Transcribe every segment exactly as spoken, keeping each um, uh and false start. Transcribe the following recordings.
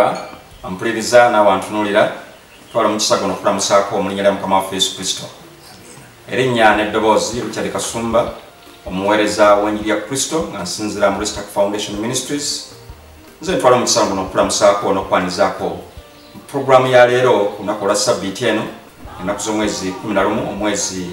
ampuliriza n'awantunulira twala mu kisago n'okulamusaako omulinnya lya Mukama waffe Yesu Kristo. Erinnya n'eddoboozi Richard Kasumba, omuweereza w'enjiri ya Kristo nga nsinzira mu Restack Foundation Ministries. Nze ntwala mu kisago n'okulamusaako n'okwanizaako programu ya leero ku lunaku olwa Ssabbiiti eno, ennaku z'omwezi kumi na lumu omwezi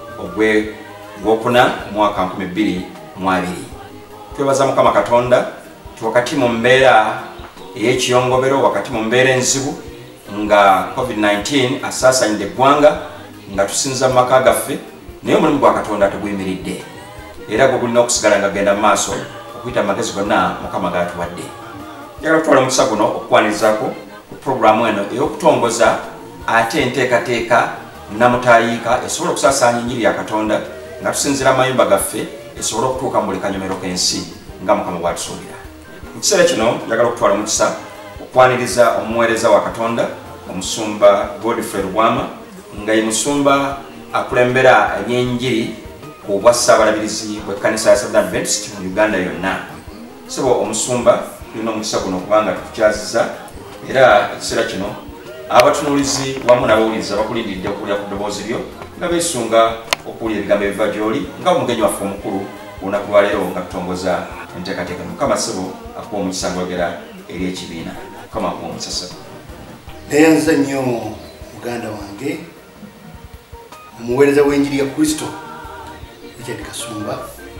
ogwokuna omwaka nkumi bbiri mu abiri. Twebaza Mukama Katonda ti wakati mu mbeera ey'ekiyongobero, wakati mu mbeera enzibu nga covid nineteen asaasaanyidde eggwanga, nga tusinza mu maka gaffe, naye omulimu gwa Katonda teguyimiridde era gwe gulina okusigala nga genda mu maaso okuyita amagezi gonna Mukama g'atuwadde. Njagala kutwala omukisa guno okukwanirizaako ku puroguramu eno ey'okutongoza ate enteekateeka namutayiika esobola okusaasaanya enjiri ya Katonda nga tusinzira amayumba gaffe esobole okutuuka mu buli kanyomero k'ensi nga Mukama bw'atusuubira. Mu kiseera kino njagala okutwala omukisa okwaniriza omuweereza wa Katonda omusumba Godfrey Rwama nga ye musumba akulembera ebyenjiri ku bwa Ssaabalabirizi bw'ekkanisa ya Seventh Adventist mu Uganda yonna. Sebo omusumba tulina omukisa guno kubanga tukukyaziza era ekiseera kino abatunuulizi wamu n'abawuliriza bakulindiridde okuwulira ku ddoboozi lyo nga beesunga okuwulira ebigambo ebiva gy'oli nga omugenyi waffe omukulu olunaku lwa leero nga tutongoza enteekateeka. Mukama ssebo akuwa omukisa ng'ogera eri ekibiina. Mukama akuwa omukisa ssebo. Neeyanza nnyo muganda wange omuweereza w'enjiri ya Kristo Richard Kasumba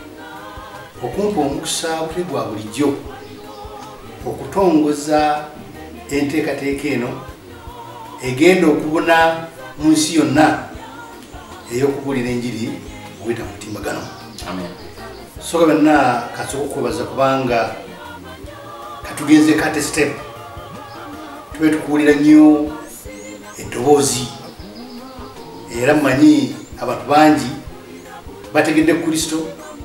okumpa omukisa buli gwa bulijjo okutongoza enteekateeka eno egenda okubona mu nsi yonna ey'okubuulira enjiri okuyita mu mutimbagano. Amen. Soka byonna kasooka okwebaza kubanga katugenze kate step tube tukuwulira nnyo eddoboozi era mmanyi abantu bangi bategedde Kristo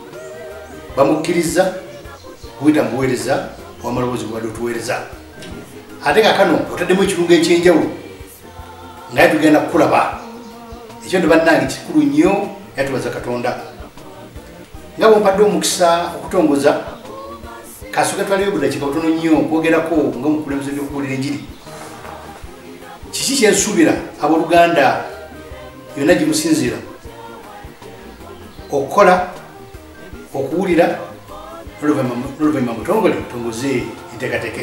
bamukkiriza okuyita mu buweereza w'amaloboozi gwe badde otuweereza. Ate kaakano otaddemu ekirungo ekyenjawulo nga ye tugenda kukulaba ekyo tebannange kikulu nnyo era tubaza Katonda nga bwompadde omukisa okutongoza kasooka twaliwo budakiika butono nnyo okwogerako nga omukulembeze by'okubuulira enjiri. Kiki kyensuubira abooluganda yonna gye musinziira okukola okuwulira n'oluvannyuma mutongole tongoze enteekateeka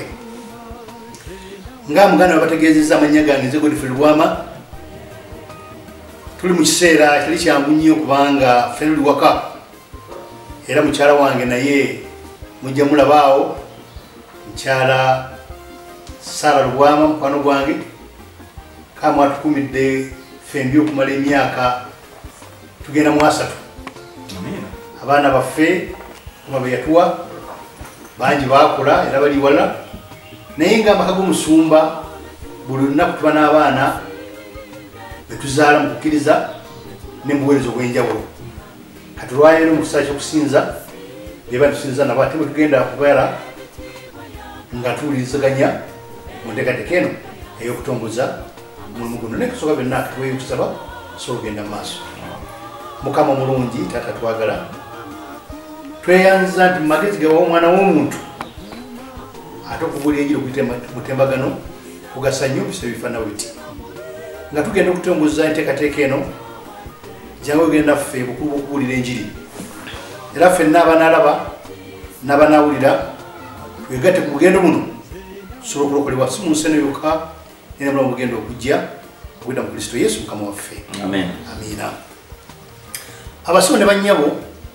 nga muganda babategeezezza amannya gange nze Godfrey Rwama. Tuli mu kiseera kitali kyangu nnyo kubanga ffe tuli waka era mukyala wange naye mujja mulabaawo mukyala Sarah Rwama mukwano gwange kama atukumidde fembi okumala emyaka tugenda mu asatu. Abaana baffe kuma be yatuwa bangi baakula era bali wala, naye nga amaka g'omusumba buli lunaku tuba n'abaana betuzaala mu kukkiriza ne mu buweereza obw'enjawulo. Kati olwaleero mu kiseera ky'okusinza bye tusinza nabo ate bwe tugenda kubeera nga tuwulirizaganya mu nteekateeka eno ey'okutongoza omulimu guno. Naye kusooka byonna tuweeyo okusaba tusobola okugenda mu maaso. Mukama omulungi taata twagala tweyanza nti mu magezi gawa omwana w'omuntu ate okubuulira enjiri okuyita mutembagano kugasa nnyo bisebe bifaanana biti nga tugenda okutongoza enteekateeka eno jangu ogenda ffe bukulu bw'okubuulira enjiri era ffe n'abanaalaba n'abanaawulira twegatte ku bugendo buno tusobola okulokolebwa si mu nsi eno yokka naye namulamu bugenda okujja okuyita mu Kristo Yesu Mukama waffe. Amen. Amiina. Abasibo ne bannyabo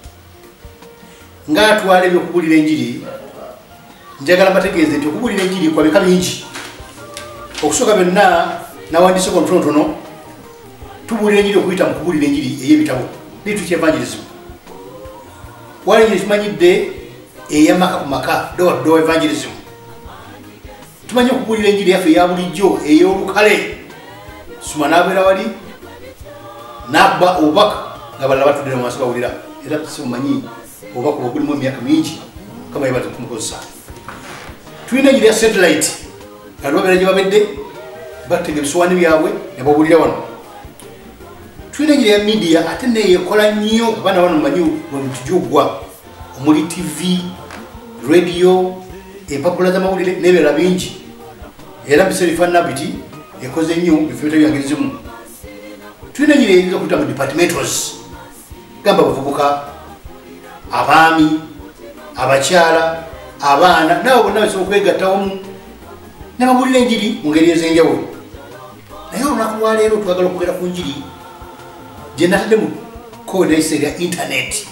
nga atwala ebyokubuulira enjiri njagala mbategeeze nti okubuulira enjiri kwa bika bingi. Okusooka byonna nawandiiseko omutonotono tubuulira enjiri okuyita mu kubuulira enjiri ey'ebitabo liitu kyevangirism. Wali enjiri tumanyidde ey'amaka ku maka door to door evangelism. Tumanyi okubuulira enjiri yaffe eya bulijjo ey'olukale suma n'abeera wali n'akuba obubaka nga balala batudde mu maaso bawulira era simumanyi obubaka obwo bulimu emyaka mingi Mukama yebaze kumukozesa. Tulina enjiri ya satellite nga babeera gye babedde batega ebisowaani byabwe ne bawulira wano. Tulina enjiri ya media ate naye ekola nnyo abaana bano mumanyi bwemutu gy'oggwa omuli T V, radio, empapula z'amawulire n'ebirala bingi. era biseri fanna biti ekoze nnyo bifeeta byangezimu tulina nyiri eyinza okuyita mu departmentals gamba bavubuka abaami abakyala abaana nabo bonna basobola okwegattawamu ne babulira enjiri mu ngeri ez'enjawulo naye olunaku lwaleero twagala okwogera ku njiri gye natadde mu kode yayise erya intaneti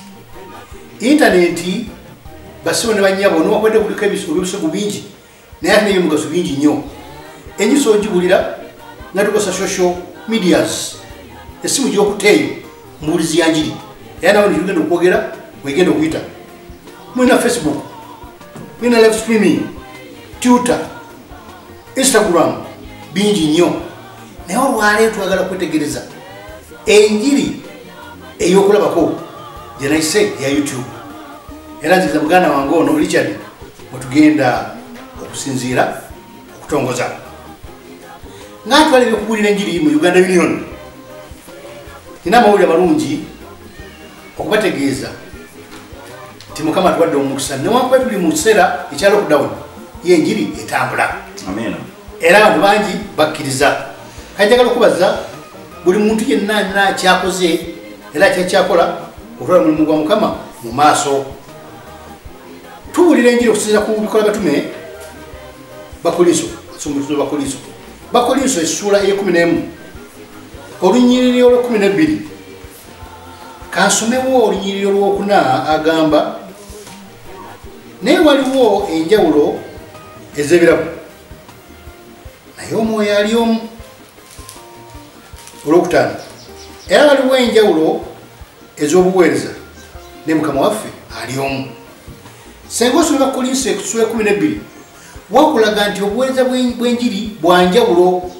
intaneti basibo ne bannyabo niwakwedde kuliko ebyobusegu bingi naye ate neyo mugaso bingi nnyo enyiso ogibulira nga tukosa social medias esimu gyokuteeyo mubulizi ya njiri era nawe nitugenda okwogera wegenda okuyita mulina Facebook mulina live streaming Twitter Instagram bingi nnyo naye olwaleero twagala kwetegereza enjiri ey'okulabako gye nayise ya YouTube era nziza muganda wange ono Richard mwetugenda okusinziira okutongoza nga twala ebyokubulira enjiri mu Uganda Union nina amawulire amalungi okubategeeza ti Mukama tuwadde omukisa newakuba tuli mu kiseera ekya lockdown yenjiri etambula era abantu bangi bakkiriza kanjagala okubaza buli muntu yenna alina kyakoze era kyakyakola okutwala mulimu gwa Mukama mu maaso tuwulira enjiri okusinziira ku bikola batume Bakoliso sumbutuzo Bakoliso Bakoliso essula ey'ekumi n'emu olunyiriri olw'ekumi n'ebbiri kansomewo olunyiriri olw'okuna agamba naye waliwo enjawulo ez'ebirabu naye omwoyo ali omu olwokutaano era waliwo enjawulo ez'obuweereza ne Mukama waffe ali omu senga osoma Bakoliso essula ekumi n'ebbiri wakulaga nti obuweereza bw'enjiri bwanjawulo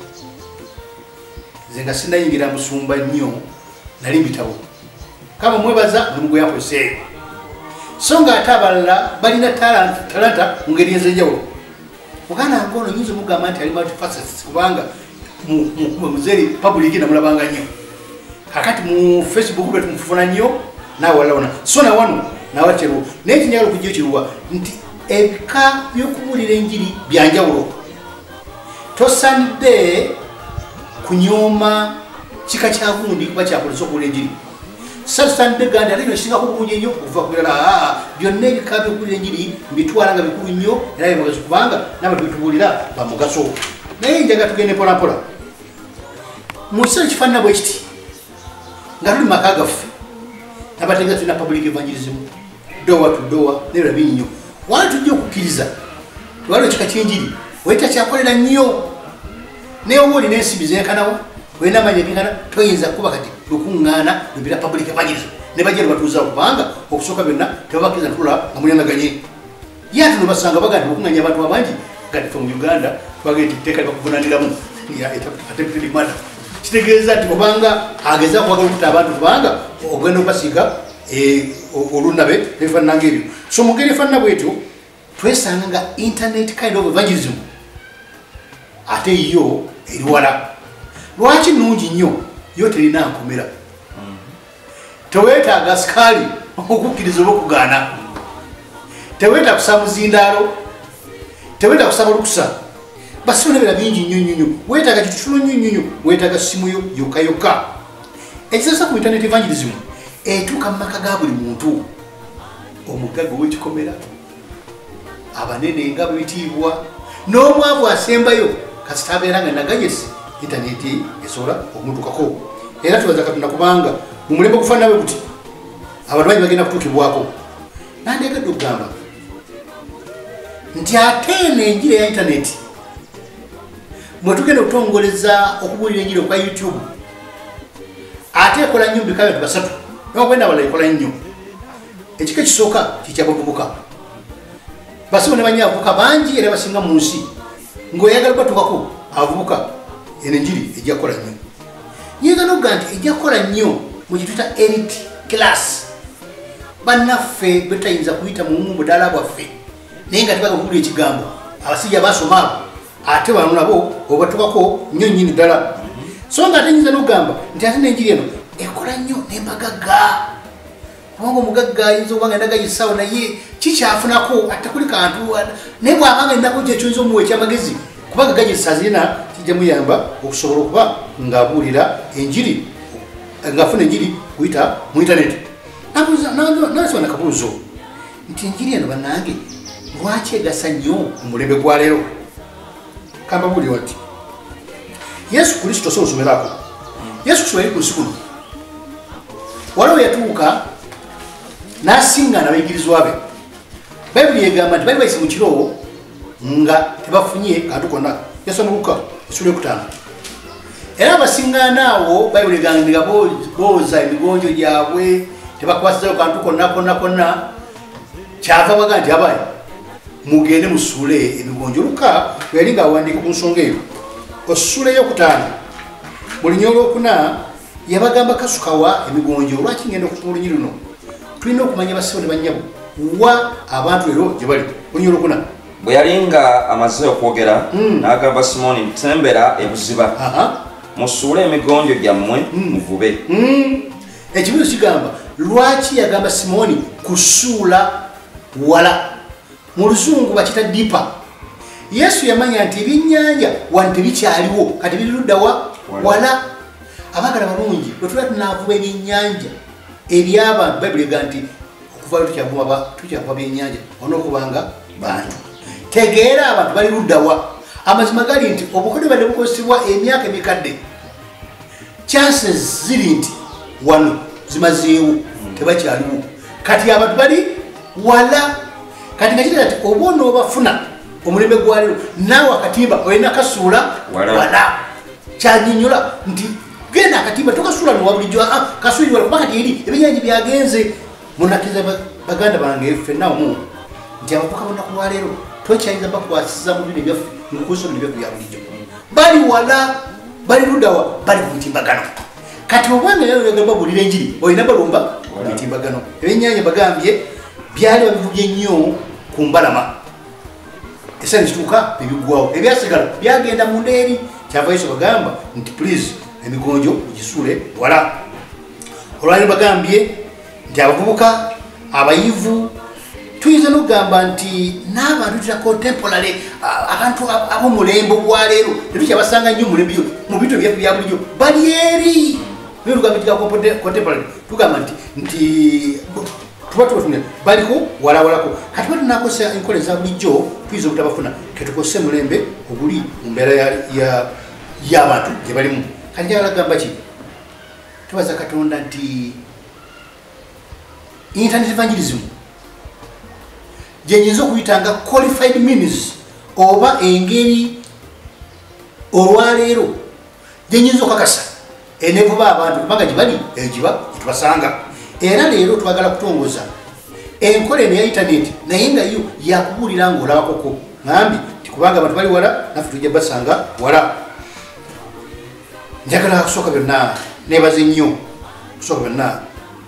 nze nga sinayingira musumba nnyo nali mbitabo kama mwebaza buli gwe yakoseeyo so nga ate abalala balina talanta mu ngeri ez'enjawulo muganda wange ono nyinza omugamba nti ali multifacets kubanga muzeri public namulabanga nnyo kakati mu Facebook bwe tumufuna nnyo naawe walawona so na wano nawatero naye kinyagala okujja kiruwa nti ebika by'okubulira enjiri byanjawulo tosanidde kunyooma kika kya gundi kuba kyakolesa okubulira enjiri sasanidde gandi ate byosingaku bulungi ennyo okuva ku birala aa byonna ebika by'okubulira enjiri mbitwala nga bikulu nnyo era byemugaso kubanga n'abantu betubuulira bamugaso naye njaga tugende mpolampola mu kiseera kifaanana bwe kiti nga tuli maka gaffe nabatenga tulina public evangelism dowa to dowa nebira bingi nnyo wali tujja okukkiriza waliwo ekika ky'enjiri wayita kyakolera nnyo naye oba olina ensimbi zenkanawa olina amanyi egenkana toyinza kuba kati lukuŋŋaana lubira public evangelism ne bajja nebatuuza kubanga okusooka byonna tebabakkiriza ntula nga mulyanaganye ye ate nobasanga baga nti okuŋŋanya abantu abangi gati fe mu Uganda twagee nti tteeka libakuvunaniramu aterimata kitegeeza nti obanga ageza kwagala okutta abantu kubanga ogenda okubasiiga olunabe ebifaanana ng'ebyo so mu ngeri efaanana bwetyo twesanga nga internet kind of evangelism ate yo eri wala lwaki nnungi nnyo yo terina nkomera teweetaaga sikaali okukkiriza oba okugaana teweetaaga kusaba muzindaalo teweetaaga kusaba lukusa basibo nebera bingi nnyo nnyo nnyo weetaaga kitutulo nnyo nnyo nnyo weetaaga simu yo yokka yokka ekisasa ku internet evangelism etuuka mu maka ga buli muntu omugagga ow'ekikomera abanene nga bwebitiibwa n'omwavu asembayo kasita abeera nga naganyesi intaneti esobola okumutuukako era tubaza Katonda kubanga mu mulembe ogufaanana bwe guti abantu bangi bagenda kutuukibwako nandegadde okugamba nti ate eno enjiri ya intaneti mwe tugenda okutongoleza okubuulira enjiri okwa YouTube ate ekola nnyo mu bika byatu basatu nokwenda abalala ekola nnyo ekika ekisooka kikyabavubuka basibo ne banyavubuka bangi era basinga mu nsi ng'oyagala batuukako avubuka eno enjiri ejja kukola nnyo nyinza nokuga nti ejja kukola nnyo mu kituyita elite class bannaffe betayinza kuyita mu mudaala bwaffe naye nga tebaga okuwulira ekigambo abasajja basoma abo ate bano nabo obatuukako nnyo nnyini ddala so nga ate nyinza nokugamba nti ate n'enjiri eno ekola nnyo n'embagagga kubanga omugagga ayinza obanga endagayisaawo naye kikyafunako ate kuli kantu naye bw'abanga endako kyekyonza omuwa ekyamagezi kubanga gadgets azina kijja muyamba okusobola okuba ng'abuulira enjiri ng'afuna enjiri kuyita mu internet. Nasoma nakabuuzo nti enjiri eno bannange lwaki egasa nnyo mu mulembe gwa leero? Kambabuulira nti Yesu Kristo so osomerako. Yesu Kristo yali ku nsi kuno. Waliwo yatuuka n'asiŋŋaana abayigirizwa be. Bayibuli egamba nti bali bayise mu kiro nga tebafunye kantu konna. Yasoma Luka essula eyokutaano. Era abasiŋŋaana awo Bayibuli egamba nga booza emigonjo gyabwe tebakwasizayo kantu konna konna konna. Kyava baga nti abaye mugende musuule emigonjo. Luka yali ng'awandiika ku nsonga eyo essula eyokutaano mu lunya olwokuna yabagamba kasukawa emigonjo. Lwaki ngenda okutuula olunyi luno? Tulina okumanya basibo ne bannyabo wa abantu leero gye bali. Olunya olwokuna bwe yali nga amaze okwogera n'agamba Simooni nti tembera ebuziba musuule emigonjo gyammwe muvube. Ekibuuzo kigamba lwaki yagamba Simooni kusuula wala? Mu Luzungu bakita dipa. Yesu yamanya nti ebyennyanja wano tebikyaliwo kati biri ludda wa wala. Abaagala balungi bwe tuba tunaavuba ebyennyanja eby'abantu Bayibuli egamba nti okuvayo tukyavuba byennyanja onookubanga bantu. Tegeera abantu bali ludda wa. Amazima gali nti obukodyo badde bukozesebwa emyaka emikadde. Chances ziri nti wano zimazeewo tebakyaliwo. Kati abantu bali wala. Kati nga kitera nti oba onoobafuna omulembe gwa leero naawe akatimba olina kasuula wala. Kyanyinnyola nti genda akatimba tokasuula nowa bulijjo kasuuli wala kuba kati eri ebyennyanja byagenze. Munakkiriza baganda bange ffenna omu nti abavuka bonna ku lwaleero tokyayinza bakwasiza mu bino ebyaffe mukuusa bino ebyaffe bya bulijjo. Bali wala bali luddawa bali ku mitimbagano. Kati obwanga yagamba bulira enjiri olina balumba mitimbagano. Ebyennyanja bagambye byali babivubye nnyo ku mbalama. Esa nekituuka nebigwawo ebyasigala byagenda mu ndeeri. Kyava Yesu bagamba nti please emigonjo mugisuule wala. Olwali bagambye nti abavubuka abayivu tuyinza n'okugamba nti n'abantu tira contemporary abantu ab'omulembe gwa leero tetukyabasanga nnyo mulembe mu bintu ebyaffe bya bulijjo bali eri. Naye olugamba tika contemporary tugamba nti nti tuba tubatumira baliko walawalako. Kati bwe tunakozesa enkola eza bulijjo tuyinza obutabafuna ketukozese mulembe oguli mu mbeera y'abantu gye balimu. Kati njagala gamba ki? Tubaza Katonda nti internet evangelism gyenyinza okuyitanga qualified means oba engeri olwaleero gyenyinza okakasa enevuba abantu kubanga gibali egiba gitubasanga. Era leero twagala kutongoza enkola eno ya internet naye nga yo yakubuulira ng'olabakoko ngambi tikubanga abantu bali wala naffe tujja basanga wala. Njagala kusooka byonna neebaze nnyo kusooka byonna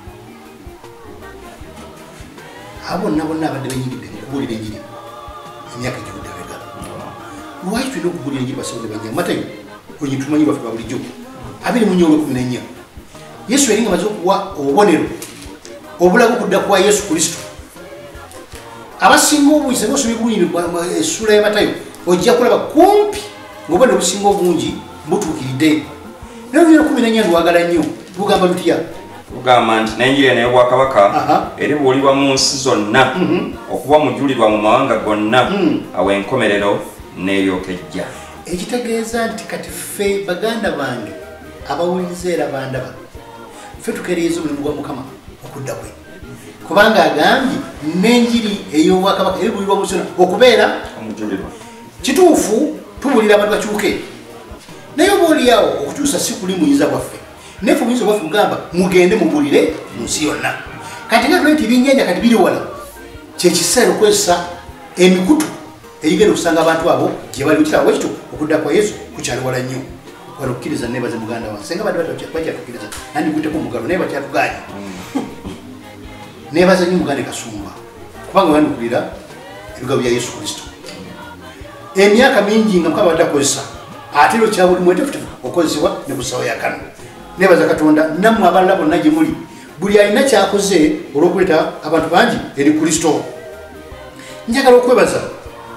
abo bonna bonna abadde benyigidde mukubuulira enjiri emyaka egivudde abega. Lwaki tulina okubuulira enjiri basobole banya Matayo olunyi tumanyi baffe ba bulijjo abiri mu nnya olwekumi n'ennya. Yesu yali nga amaze okuwa obubonero obulaga okudda kwa Yesu Kristo. Abasinga obungi singa osomye bulungi essula ya Matayo ojja kulaba kumpi ng'obubonero obusinga obungi butuukiridde. Naye olunyi olwekumi n'ennya ndwagala nnyo lugamba lutya? Lugamba nti n'enjiri eno y'obwakabaka eribuulirwa mu nsi zonna okuba mujulirwa mu mawanga gonna awo enkomerero n'eyokejja. Ekitegeeza nti kati ffe baganda bange abawuliriza era bandaba ffe tukereeza omulimu gwa Mukama okudda kwe. Kubanga agambye n'enjiri ey'obwakabaka eribuulirwa mu nsi zonna okubeera omujulirwa. Kituufu tubuulira abantu bakyuke naye oba oliawo okukyusa si kuli muyinza bwaffe. Naye ffe muyinza bwaffe mugamba mugende mubuulire mu nsi yonna. Kati nga tulabye nti ebyennyanja kati biri wala kyekiseera okozesa emikutu erigenda okusanga abantu abo gye bali. Kitaawo ekyo okudda kwa Yesu kukyali wala nnyo. Wala okukkiriza neebaze muganda wange senga badde bakyatukkiriza nandikutteko omugalo naye bakyatuganye. Neebaza nnyo muganda Kasumba kubanga wandikulira ebigabo bya Yesu Kristo. Emyaka mingi nga Mukama badde akozesa ate ero kya buli mwetefutefu okozesebwa ne busawo yakano. Neebaza Katonda nammwe abalala bonna gye muli buli alina kyakoze olw'okuleeta abantu bangi eri Kristo. Njagala okwebaza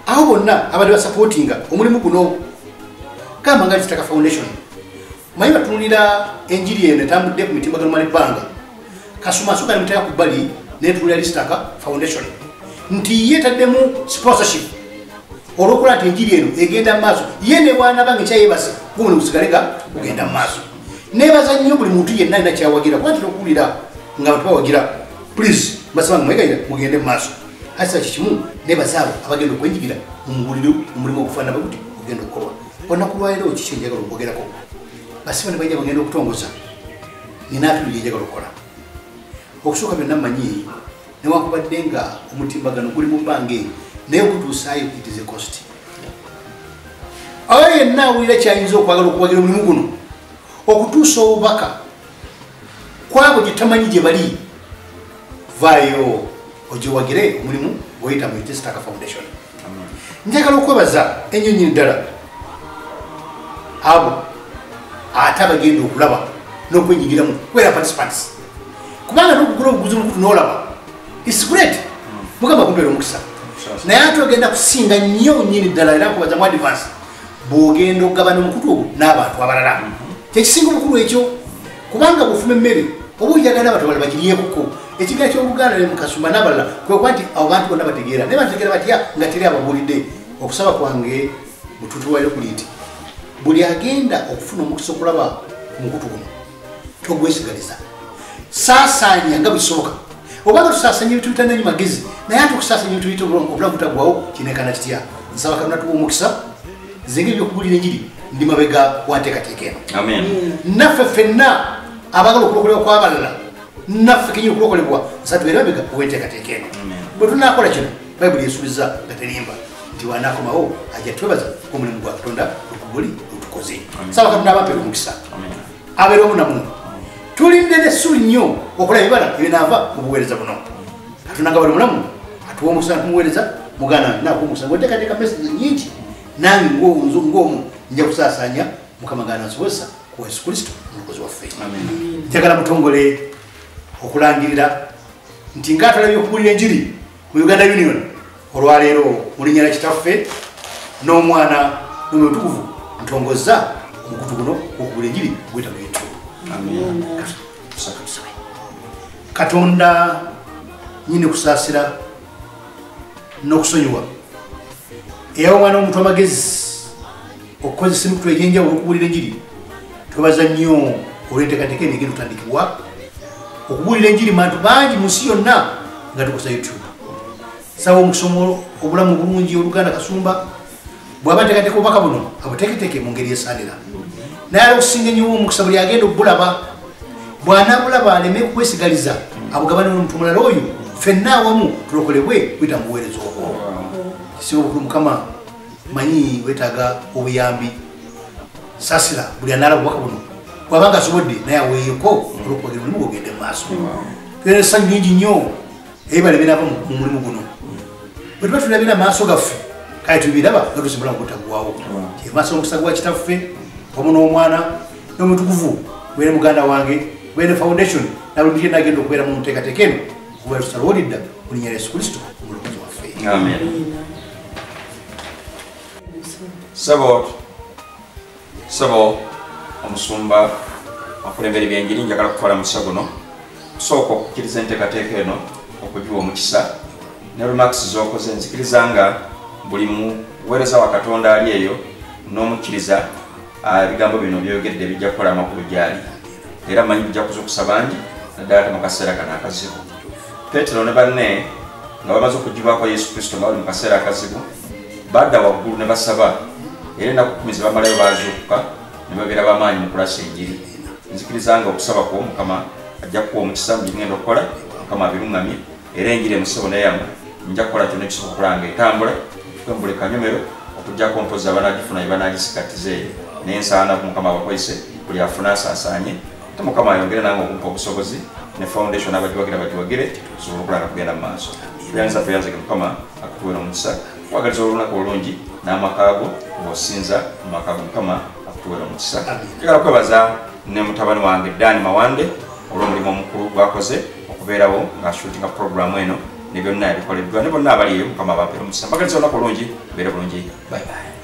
aho bonna abadde basupportinga omulimu guno kama nga Litaka Foundation mayi batunulira enjiri eno etambudde ku mitimbagano malibanga Kasuma asuka ne mutaya ku bali netulira Litaka Foundation nti yetaddemu sponsorship olwokola ati enjiri eno egenda mu maaso ye ne bwana bange kyayebase gumu kusigalega kugenda mu maaso nebaza nnyo buli muntu yenna alina kyawagira kwati okuwulira nga abantu bawagira please basaba mwegayira mugende mu maaso asa kikimu nebaza abo abagenda okwenyigira mu mubuliro omulimu okufaanana bwe guti ogenda okukolwa olunaku lwaleero kiki enjagala okwogerako basiba ne bajja bagenda okutongoza ninaatulira enjagala okukola okusooka byonna mmanyi newankubadde nga omutimbagano guli mu bbange naye okutuusaayo it is a cost oyo yenna awulira kyayinza okwagala okuwagira omulimu guno okutuusa obubaka kwabo gye tamanyi gye bali vaayo ogiwagire omulimu gw'oyita mu Litaka Foundation. Njagala okwebaza ennyo nnyini ddala abo ate abagenda okulaba n'okwenyigiramu kwera participants kubanga n'okugula obuguzi omukutu n'olaba is great mugamba kumpeera omukisa naye ate ogenda kusinga nnyo nnyini ddala era nkubaza mu advance bw'ogenda okugabana omukutu ogwo n'abantu abalala kyekisinga obukulu ekyo kubanga bw'ofuma emmere oba oyagala abantu abalala bakiryekuko ekigambo ky'Oluganda ne mu Kasumba n'abalala kwe kuba nti abo bantu bonna bategeera naye bategeera batya nga teri ababuulidde okusaba kwange mututuwaire kuli nti buli agenda okufuna omukisa okulaba omukutu guno togwesigaliza saasaanya nga bisoboka obanga tusaasanya ebintu bitananyi magezi naye ate okusaasanya ebintu biyita obulamu butagwawo kinekana kitya nsaba Katonda tuwa omukisa zenga ebyokubuulira enjiri ndi mabega wanteekateeka eno naffe ffenna abagala okulokolebwa kw'abalala naffe kenyini okulokolebwa nsatubeera mabega owenteekateeka eno bwe tunaakola kino bayibuli esuubiza nga terimba nti wanaakomawo ajja twebaza omulimu gwa Katonda okuguli otukoze nsaba Katonda abampeera omukisa abeera omu namu tulinde n'essuubi nnyo okulaba ebibala ebinaava mu buweereza buno Katonda nga bali mulamu atuwa omukisa ntumuweereza muganda nakuwa omukisa ng'oteekateeka message nnyingi nange ng'omu nja kusaasanya Mukama ng'anansobozesa ku Yesu Kristo omulokozi waffe njagala mutongole okulangirira nti ngaatulabye okubuulira enjiri mu Uganda Union olwaleero mu linnya lya kitaffe n'omwana n'omutukuvu ntongozza omukutu guno okubuulira enjiri gweta mu YouTube. Katonda nyine kusaasira n'okusonyiwa eyawa omwana w'omuntu amagezi okukozesa emikutu egy'enjawulo okubuulira enjiri twebaza nnyo olw'enteekateeka eno egenda otandikibwa okubuulira enjiri mu bantu bangi mu nsi yonna nga tukosa YouTube. Saba omusomo obulamu bulungi Oluganda Kasumba bw'aba nteekateeka obubaka buno abuteeketeeke mu ngeri esaanira naye ala okusinga ennyo omukisa buli agenda okubulaba bw'anaabulaba aleme kukwesigaliza abugabane n'omuntu omulala oyo ffenna awamu tulokolebwe kuyita mu buweereza obwo. Kisiba obukulu Mukama manyi weetaaga obuyambi saasira buli anaala bubaka buno bw'abanga asobodde naye aweeyeko olw'okuwagira omulimu gw'ogende mu maaso. Tulina essanyu lingi nnyo ebibala ebinaava mu mulimu guno bwe tuba tulabira maaso gaffe kale tubiraba nga tusimbula mu butaggwaawo kyemaaso omukisa gwa kitaffe wamu n'omwana n'omutukuvu wene muganda wange wene foundation nabuli ndiye nagenda okubeera mu nteekateeka eno okubeera tusalwolidda mu linnya lya Yesu Kristo omulokozi waffe. Amen. Sabo sabo omusumba akulembera ebyenjiri njagala kutwala musa guno kusooka okukkiriza enteekateeka eno okugiwa omukisa ne remarks z'okoze nzikiriza nga buli muweereza wa Katonda ali eyo n'omukkiriza ebigambo bino byogedde bijja kukola amakulu gyali era manyi bijja kuzukusa bangi naddala ate mu kaseera kano akazibu. Petero ne banne nga bamaze okugibwako Yesu Kristo nga bali mu kaseera akazibu badda waggulu ne basaba era ennaku kkumi ze bamalayo baazuukuka ne babeera bamaanyi mu kulasa enjiri. Nzikiriza nga okusaba kwo Mukama ajja kuwa omukisa mu byengenda okukola Mukama abiruŋŋamye era enjiri emusebo nayamu nja kukola kyonna ekisobola okulanga etambula tukwembule kanyomero okuggyako mpozi abanagifuna ebanagisikatize n'ensaana ku Mukama abakozese buli afuna asaasaanye ate Mukama ayongere nange okumpa obusobozi ne foundation abagiwagira bagiwagire tusobole okulanga kugenda mu maaso. Tuyanza tuyanzike Mukama akutuwera omukisa kwagaliza olunaku olungi n'amakaago ng'osinza mu makaago Mukama akutuwera omukisa. Njagala kwebaza ne mutabani wange Dani Mawande olw'omulimu omukulu gwakoze okubeerawo ng'ashootinga programu eno ne byonna ebikoleddwa ne bonna abaliyo mukama bampera omukisa mbagaliza olunaku olungi mbeere bulungi bye bye.